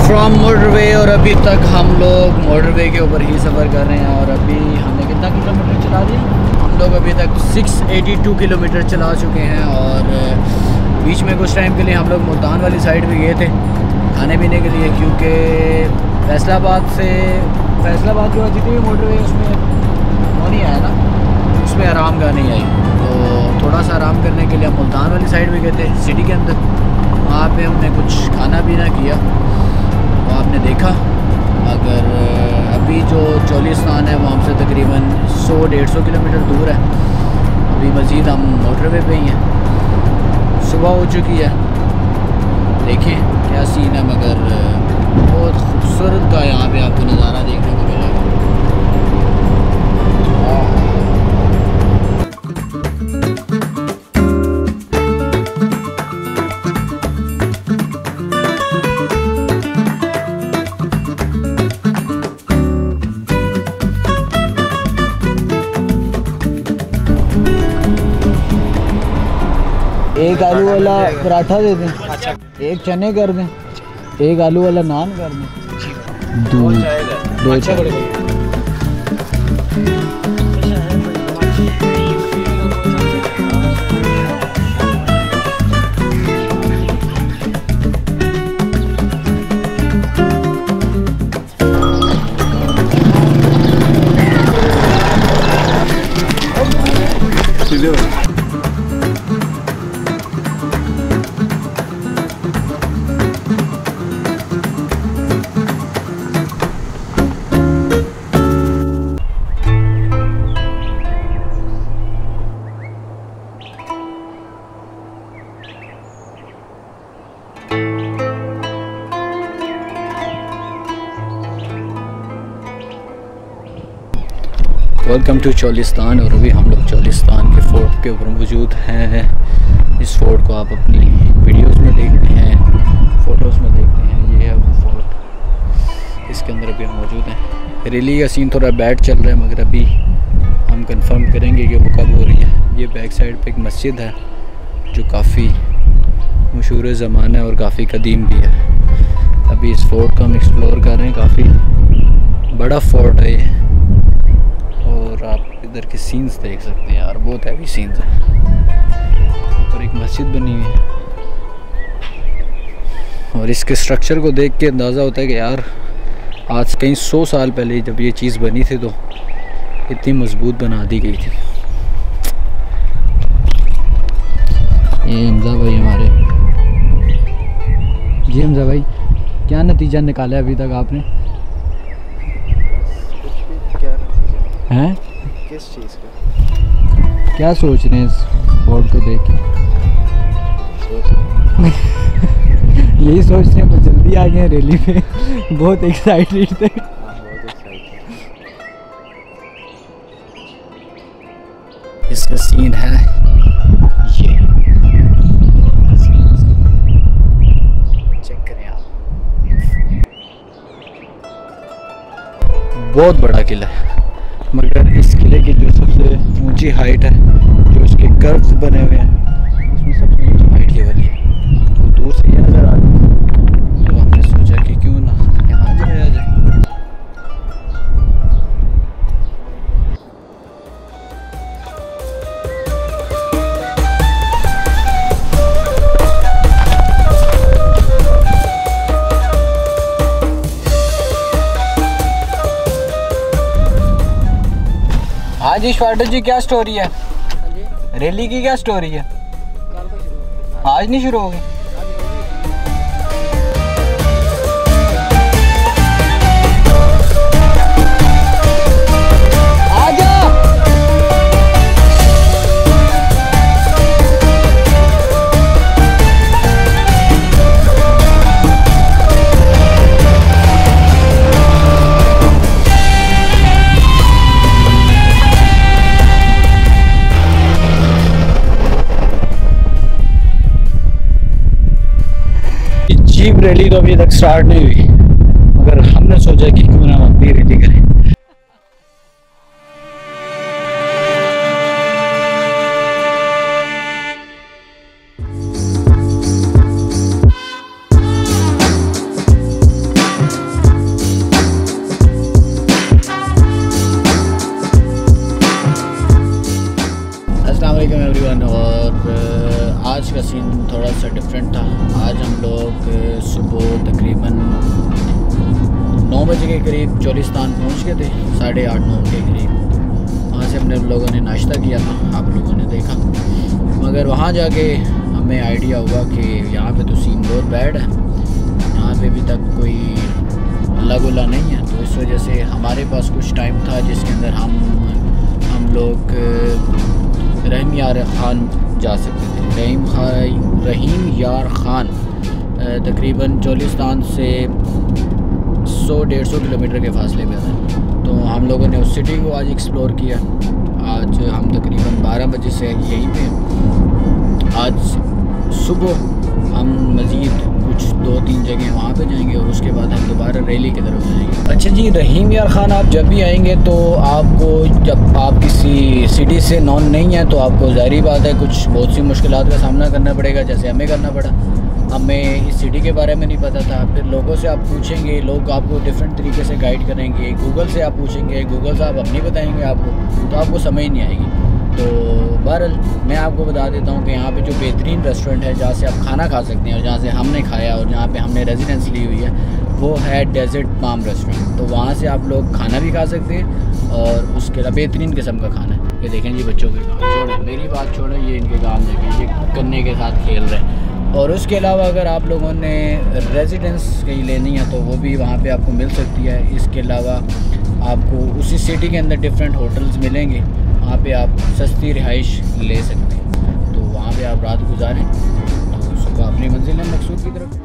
From motorway और अभी तक हम लोग मोटरवे के ऊपर ही सफ़र कर रहे हैं। और अभी हमने कितना किलोमीटर चला दिया? हम लोग अभी तक 682 किलोमीटर चला चुके हैं। और बीच में कुछ टाइम के लिए हम लोग मुल्तान वाली साइड भी गए थे खाने पीने के लिए, क्योंकि फैसलाबाद जो जितनी भी मोटरवे उसमें वो नहीं आया ना, उसमें आराम गाह नहीं आई। तो थोड़ा सा आराम करने के लिए हम मुल्तान वाली साइड भी गए थे सिटी के अंदर। वहाँ पे हमने कुछ खाना पीना किया, वो आपने देखा। अगर अभी जो चोलिस्तान है वो हमसे तकरीबन 100-150 किलोमीटर दूर है। अभी मज़ीद हम मोटरवे पे ही हैं। सुबह हो चुकी है, देखें क्या सीन है। मगर बहुत खूबसूरत का यहाँ पे आपको नज़ारा देखने को मिलेगा। एक आलू वाला पराठा दे दें, अच्छा। एक चने कर दें, एक आलू वाला नान कर दें, दो चाय। Welcome to Cholistan. और अभी हम लोग चोलिस्तान के फोर्ट के ऊपर मौजूद हैं। इस फोर्ट को आप अपनी वीडियोस में देखते हैं, फ़ोटोज़ में देखते हैं। ये है वो फोर्ट, इसके अंदर अभी हम मौजूद हैं। रैली का सीन थोड़ा बैड चल रहा है, मगर अभी हम कंफर्म करेंगे कि वो कब हो रही है। ये बैक साइड पे एक मस्जिद है जो काफ़ी मशहूर ज़माना है और काफ़ी कदीम भी है। अभी इस फोर्ट को हम एक्सप्लोर कर रहे हैं। काफ़ी बड़ा फोर्ट है ये, और आप इधर के सीन्स देख सकते हैं यार, बहुत हैवी सीन्स हैं। ऊपर एक मस्जिद बनी हुई है और इसके स्ट्रक्चर को देख के अंदाज़ा होता है कि यार आज कहीं 100 साल पहले जब ये चीज़ बनी थी तो इतनी मजबूत बना दी गई थी। ये हमजा भाई हमारे। जी हमजा भाई, क्या नतीजा निकाला है अभी तक आपने? हैं? किस चीज़ का? क्या सोच रहे हैं इस बोर्ड को देख के? यही सोच रहे हैं, जल्दी आ गए रैली पे। बहुत एक्साइटेड थे। इसका सीन है ये, चेक करें आप। बहुत बड़ा किला है, मगर इस किले की जो सबसे ऊंची हाइट है, जो इसके कर्व्स बने हुए हैं, उसमें सबसे ऊंची हाइट ये वाली है। तो दूर से ये नज़र आ रही है, तो हमने सोचा कि क्यों ना यहाँ जाया जाए। हाँ जी श्वाटर जी, क्या स्टोरी है? रैली की क्या स्टोरी है? आज नहीं शुरू होगी? जीप रैली तो अभी तक स्टार्ट नहीं हुई, मगर हमने सोचा कि क्यों ना हम अपनी रैली करें। लोगन। और आज का सीन थोड़ा सा डिफरेंट था। आज हम लोग सुबह तकरीबन 9 बजे के करीब चोलिस्तान पहुंच गए थे, 8:30-9 के करीब। वहाँ से हमने लोगों ने नाश्ता किया था, आप लोगों ने देखा। मगर वहाँ जाके हमें आइडिया हुआ कि यहाँ पे तो सीन बहुत बैड है, यहाँ पे अभी तक कोई अल्लाह गुल्ला नहीं है। तो इस वजह से हमारे पास कुछ टाइम था जिसके अंदर हम लोग रहीम यार ख़ान जा सकते थे। रहीम यार ख़ान तकरीबन चोलिस्तान से 100-150 किलोमीटर के फासले पे है। तो हम लोगों ने उस सिटी को आज एक्सप्लोर किया। आज हम तकरीबन 12 बजे से यहीं पे। आज सुबह हम मज़ीद कुछ 2-3 जगह वहाँ पे जाएंगे और उसके बाद हम दोबारा रैली की तरफ जाएंगे। अच्छा जी, रहीम यार ख़ान आप जब भी आएंगे तो आपको, जब आप किसी सिटी से नॉन नहीं है तो आपको ज़ाहिर बात है कुछ बहुत सी मुश्किलात का सामना करना पड़ेगा, जैसे हमें करना पड़ा। हमें इस सिटी के बारे में नहीं पता था। फिर लोगों से आप पूछेंगे, लोग आपको डिफरेंट तरीके से गाइड करेंगे। गूगल से आप पूछेंगे, गूगल से आप अपनी बताएंगे आपको, तो आपको समझ नहीं आएगी। तो बहरहाल मैं आपको बता देता हूँ कि यहाँ पे जो बेहतरीन रेस्टोरेंट है जहाँ से आप खाना खा सकते हैं और जहाँ से हमने खाया और जहाँ पे हमने रेजिडेंस ली हुई है, वो है डेजर्ट पाम रेस्टोरेंट। तो वहाँ से आप लोग खाना भी खा सकते हैं और उसके अलावा बेहतरीन किस्म का खाना है। ये देखें जी, बच्चों के काम छोड़ें, मेरी बात छोड़ें, ये इनके काम देखें, ये गन्ने के साथ खेल रहे हैं। और उसके अलावा अगर आप लोगों ने रेजिडेंस कहीं लेनी है तो वो भी वहाँ पे आपको मिल सकती है। इसके अलावा आपको उसी सिटी के अंदर डिफरेंट होटल्स मिलेंगे, वहाँ पे आप सस्ती रिहाइश ले सकते हैं। तो वहाँ पे आप रात गुजारें, तो सुबह अपनी मंजिल मकसूद की तरफ